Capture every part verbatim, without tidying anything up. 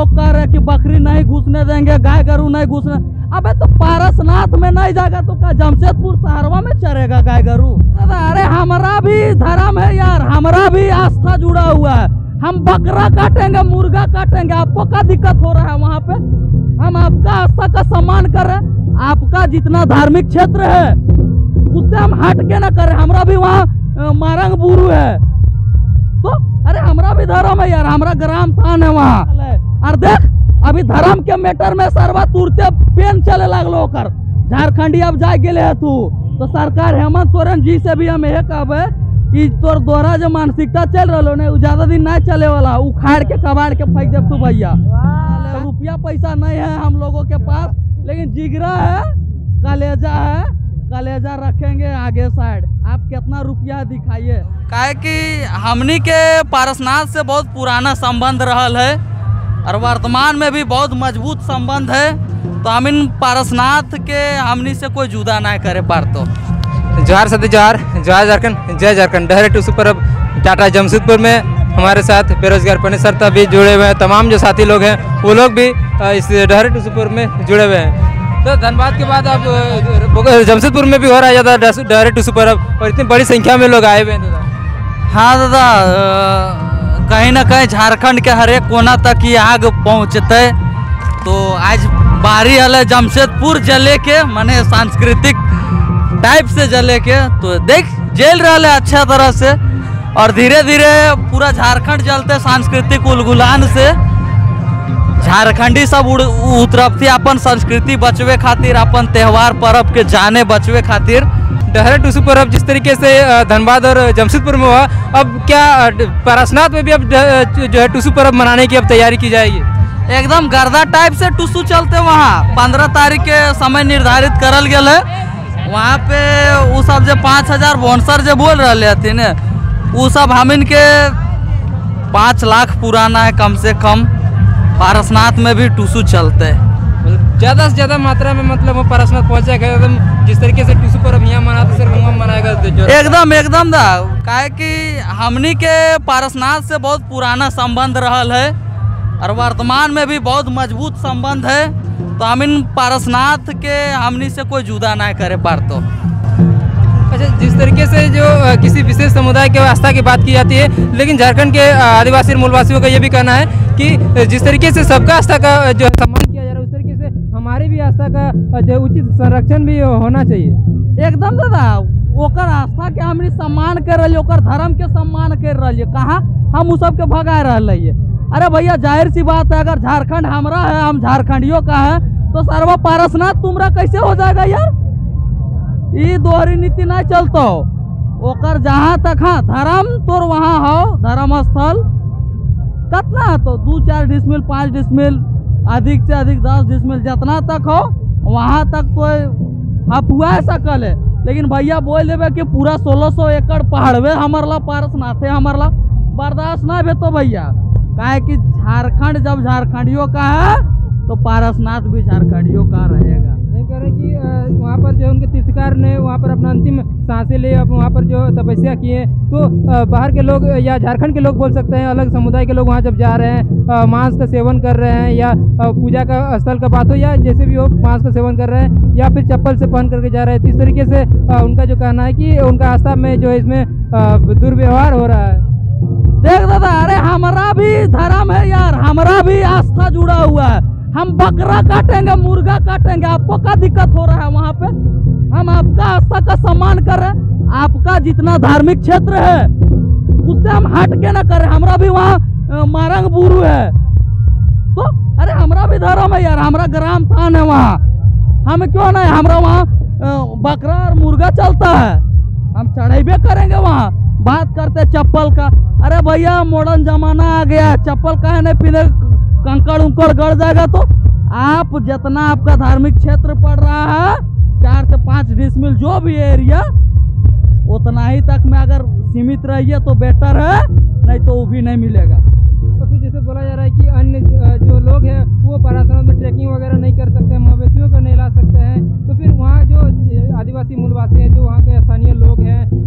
लोग कह रहे कि बकरी नहीं घुसने देंगे, गाय गरू नहीं घुसने। अबे तो पारसनाथ में नहीं जाएगा तो क्या जमशेदपुर शहरवा में चरेगा गाय गरू? अरे हमारा भी धर्म है यार, हमारा भी आस्था जुड़ा हुआ है। हम बकरा काटेंगे, मुर्गा काटेंगे, आपको क्या दिक्कत हो रहा है? वहाँ पे हम आपका आस्था का सम्मान कर रहे हैं। आपका जितना धार्मिक क्षेत्र है उससे हम हट के ना करें। हमारा भी वहाँ मारंग बुरु है तो अरे हमारा भी धर्म है यार, हमारा ग्राम थान है वहाँ। और देख अभी धर्म के मैटर में सरवा तुरते पेन चले लगलो कर। झारखंडी अब जा गेले है तू तो सरकार हेमंत सोरेन जी से भी हम यह कहबे कि तोर द्वारा जो मानसिकता चल रहा है ज्यादा दिन नहीं चले वाला, उखाड़ के कबाड़ के फेंक दे तू भैया। रुपया पैसा नहीं है हम लोगों के पास, लेकिन जिगरा है, कलेजा है, कलेजा रखेंगे आगे साइड। आप कितना रुपया दिखाइए। काहे कि हमनी के पारसनाथ से बहुत पुराना संबंध रहल है और वर्तमान में भी बहुत मजबूत संबंध है, तो हम इन पारसनाथ के हमनी से कोई जुदा ना करे पारतो। जोहार सती जोहार, जय झारखंड, जय झारखंड। डहरे टूसू पर अब टाटा जमशेदपुर में हमारे साथ बेरोजगार पनी सरता भी जुड़े हुए हैं। तमाम जो साथी लोग हैं वो लोग भी इस डहरे टूसूपुर में जुड़े हुए हैं। तो धनबाद के बाद अब जमशेदपुर में भी हो रहा है ज़्यादा डहरे टूसूपुर अब, और इतनी बड़ी संख्या में लोग आए हुए हैं दादा। हाँ दादा, कहीं ना कहीं झारखंड के हर एक कोना तक ये आग पहुँचते। तो आज बारी है जमशेदपुर जले के, माने सांस्कृतिक टाइप से जले के, तो देख जेल रहा है अच्छा तरह से, और धीरे धीरे पूरा झारखंड जलते सांस्कृतिक उलगुलान से। झारखंडी सब उतरफ थी अपन संस्कृति बचवे खातिर, अपन त्यौहार पर्व के जाने बचवे खातिर। डहरे टूसूपुर अब जिस तरीके से धनबाद और जमशेदपुर में हुआ, अब क्या पारसनाथ में भी अब जो है टूसू पर्व मनाने की अब तैयारी की जाएगी? एकदम गर्दा टाइप से टूसू चलते। वहाँ पंद्रह तारीख के समय निर्धारित करल गया है। वहाँ पे वो सब जो पाँच हजार बोनसर जो बोल रहे थे न, वो सब हम इनके पाँच लाख पुराना है कम से कम। पारसनाथ में भी टूसू चलते हैं ज़्यादा से ज़्यादा मात्रा में, मतलब वो पारसनाथ पहुँचेगा एकदम जिस तरीके से टूसू पर्व यहाँ मनाते सिर्फ वहाँ मनाएगा एकदम एकदम दा। काहे कि हमनी के पारसनाथ से बहुत पुराना संबंध रहल है और वर्तमान में भी बहुत मजबूत संबंध है, तो हम इन पारसनाथ के हमनी से कोई जुदा ना करे पारतो। अच्छा, जिस तरीके से जो किसी विशेष समुदाय के आस्था की बात की जाती है, लेकिन झारखंड के आदिवासी और मूलवासियों का ये भी कहना है कि जिस तरीके से सबका आस्था का जो सम्मान किया जा रहा है, उस तरीके से हमारी भी आस्था का जो उचित संरक्षण भी होना चाहिए। एकदम दादा, ओकर आस्था के हमनी सम्मान कर रही, ओकर धर्म के सम्मान कर रही। कहाँ हम उस सब के भगा रहे है? अरे भैया जाहिर सी बात है, अगर झारखंड हमारा है, हम झारखंडियों का है, तो सर्व पारसनाथ तुमरा कैसे हो जाएगा यार? ये दोहरी नीति नहीं चलता। ओकर जहाँ तक हाँ धर्म तोर वहाँ हो, धर्म स्थल कितना तो दो चार डिसमिल, पाँच डिसमिल, अधिक से अधिक दस डिसमिल, जितना तक हो वहाँ तक कोई हफुआ सकल है। लेकिन भैया बोल देवे कि पूरा सोलह सौ एकड़ पहाड़वे हमारा पारसनाथे हमारा बर्दाश्त ना भे तो भैया। काहे कि झारखंड जब झारखंडियों का है तो पारसनाथ भी झारखंडियों का रहेगा। नहीं कह रहे कि वहाँ पर जो उनके तीर्थकार ने वहाँ पर अपना अंतिम सांसें ले, अब वहाँ पर जो तपस्या किए, तो बाहर के लोग या झारखंड के लोग बोल सकते हैं, अलग समुदाय के लोग वहाँ जब जा रहे हैं, मांस का सेवन कर रहे हैं, या पूजा का स्थल का बात हो या जैसे भी हो, मांस का सेवन कर रहे हैं, या फिर चप्पल से पहन करके जा रहे हैं, तो इस तरीके से उनका जो कहना है कि उनका आस्था में जो है इसमें दुर्व्यवहार हो रहा है। देख दादा, अरे हमारा भी धर्म है यार, हमारा भी आस्था जुड़ा हुआ है। हम बकरा काटेंगे, मुर्गा काटेंगे, आपको क्या दिक्कत हो रहा है? वहाँ पे हम आपका आस्था का सम्मान कर रहे हैं। आपका जितना धार्मिक क्षेत्र है उससे हम हट के ना करें। हमारा भी वहाँ मारंग बुरु है तो अरे हमारा भी धर्म है यार, हमारा ग्राम थान है वहाँ। हम क्यों नहीं, हमारा वहाँ बकरा और मुर्गा चलता है, हम चढ़ेबे करेंगे वहाँ। बात करते चप्पल का, अरे भैया मॉडर्न जमाना आ गया, चप्पल काहे नहीं पीने, कंकड़ उंकड़ गड़ जाएगा। तो आप जितना आपका धार्मिक क्षेत्र पड़ रहा है, चार से पाँच डिसमिल जो भी एरिया, उतना ही तक में अगर सीमित रहिए तो बेटर है, नहीं तो वो भी नहीं मिलेगा। तो फिर जैसे बोला जा रहा है कि अन्य जो लोग हैं वो पारसनाथ में ट्रैकिंग वगैरह नहीं कर सकते, मवेशियों को नहीं ला सकते हैं, तो फिर वहाँ जो आदिवासी मूलवासी हैं, जो वहाँ के स्थानीय लोग हैं, जो सदियों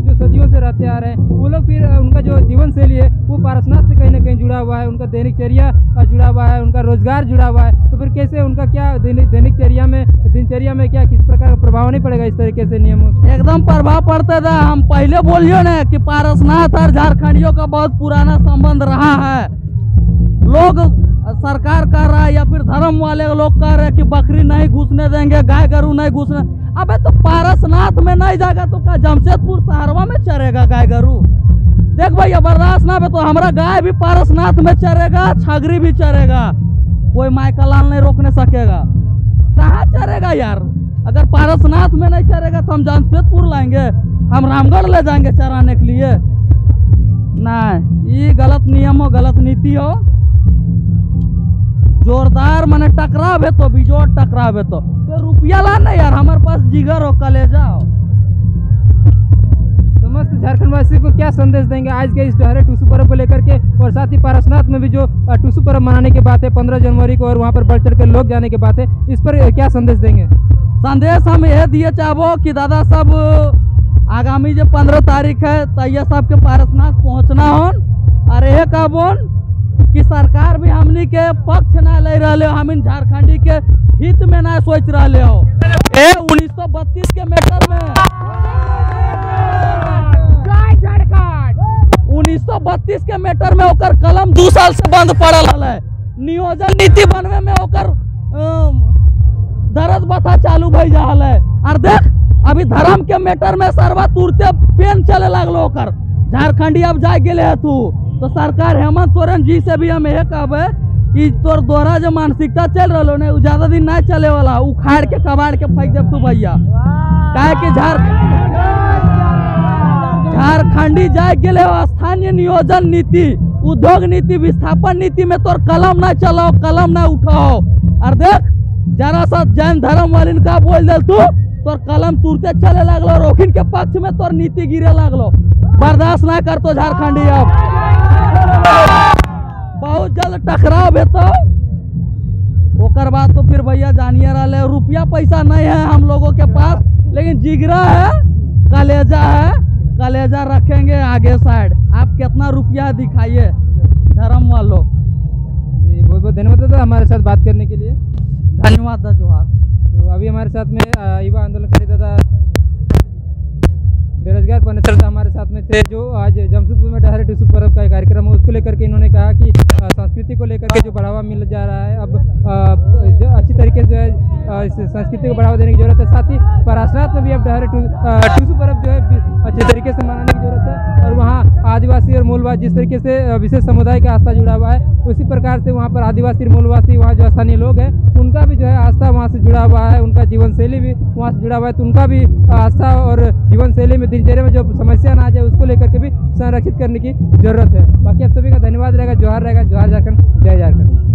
सदियों से रहते आ रहे हैं, वो लोग फिर अ, उनका जो जीवन शैली है वो पारसनाथ से कहीं ना कहीं जुड़ा हुआ है, उनका दैनिकचर्या अ, जुड़ा हुआ है, उनका रोजगार जुड़ा हुआ है। तो फिर कैसे उनका क्या दैनिक दैनिकचर्या में दिनचर्या में क्या किस प्रकार का प्रभाव नहीं पड़ेगा इस तरीके से नियमों से? एकदम प्रभाव पड़ता था। हम पहले बोलियो ना कि पारसनाथ और झारखंडियों का बहुत पुराना संबंध रहा है। लोग सरकार कह रहा है या फिर धर्म वाले लोग कह रहे हैं कि बकरी नहीं घुसने देंगे, गाय गरू नहीं घुसने। अबे तो पारसनाथ में नहीं जाएगा तो क्या जमशेदपुर शहरवा में चरेगा गाय गरू? देख भैया बर्दाश्त ना पे तो हमारा गाय भी पारसनाथ में चरेगा, छगरी भी चरेगा, कोई माइकलाल नहीं रोकने सकेगा। कहाँ चरेगा यार? अगर पारसनाथ में नहीं चरेगा तो हम जमशेदपुर लाएंगे, हम रामगढ़ ले जाएंगे चराने के लिए? नहीं, ये गलत नियम हो, गलत नीति हो। जोरदार माने टकराव है तो बिजोड़ टकराव है तो, तो रुपया ला ना यार, हमारे पास जिगर हो, कलेजा हो। समस्त झारखंड वासी को क्या संदेश देंगे आज के इस डहरे टूसू पर्व को लेकर के, और साथ ही पारसनाथ में भी जो अ, टूसू पर्व मनाने की बात है पंद्रह जनवरी को और वहाँ पर बढ़ चढ़ कर लोग जाने की बात है, इस पर अ, क्या संदेश देंगे? संदेश हम यह दिए चाहबो कि दादा सब आगामी जो पंद्रह तारीख है तैया सब के पारसनाथ पहुँचना हो, और यह कहबोन कि सरकार भी हमनी के पक्ष ना ले रहे हो, हम झारखंडी के हित में ना सोच रहे हो। ए उन्नीस सौ बत्तीस के मैटर में उन्नीस सौ बत्तीस के मैटर में ओकर कलम दो साल से बंद पड़ल है। नियोजन नीति बनवे में ओकर दर्द बता चालू भई जा है। और देख अभी धर्म के मैटर में सरवा तुरते पेन चले लगलो ओकर। झारखंडी अब जा गेले है तू तो सरकार हेमंत सोरेन जी से भी हम यह कहबे कि तोर द्वारा जो मानसिकता चल रहा है वो ज्यादा दिन ना चले वाला, उखाड़ के कबाड़ के फेंक दे तू भैया। काहे कि झार झारखंडी जाए गेले हो स्थानीय नियोजन नीति, उद्योग नीति, विस्थापन नीति में तोर कलम ना चलाओ, कलम ना उठाओ। और देख जरा सा जैन धर्म वालिन का बोल दे तू तोर कलम तुरते चले लगलो, रोखिन के पक्ष में तोर नीति गिरे लगलो। बर्दाश्त ना कर तो झारखंडी अब बहुत जल्द टकराव है तो ओकर बाद तो फिर भैया जानिए रहा, रुपया पैसा नहीं है हम लोगों के पास, लेकिन जिगरा है, कलेजा है, कलेजा रखेंगे आगे साइड। आप कितना रुपया दिखाइए धर्म वालों। जी बहुत बहुत धन्यवाद दादा हमारे साथ बात करने के लिए। धन्यवाद दा जोहार। तो अभी हमारे साथ में अ, युवा आंदोलनकारी दादा बेरोजगार पनेसर दादा हमारे साथ में थे, जो आज जमशेदपुर में डहरे टूसू पर्व का कार्यक्रम है उसको लेकर के इन्होंने कहा कि अ, संस्कृति को लेकर के जो बढ़ावा मिल जा रहा है, अब अ, जो अच्छी तरीके से अ, इस संस्कृति को बढ़ावा देने की जरूरत है। साथ ही पारसनाथ में भी अब डहरे टू, अ, टूसू पर्व जो है अच्छे तरीके से मनाने की जरूरत है, और वहाँ आदिवासी और मूलवासी जिस तरीके से अ, विशेष समुदाय का आस्था जुड़ा हुआ है, उसी प्रकार से वहाँ पर आदिवासी और मूलवासी वहाँ जो स्थानीय लोग हैं उनका भी जो है आस्था वहाँ से जुड़ा हुआ है, उनका जीवन शैली भी वहाँ से जुड़ा हुआ है, तो उनका भी आस्था और जीवन शैली में दिनचर्या में जो समस्या ना आ जाए उसको लेकर के भी संरक्षित करने की जरूरत है। बाकी आप सभी का धन्यवाद रहेगा, जोहार रहेगा। जोहार झारखंड, जय झारखंड।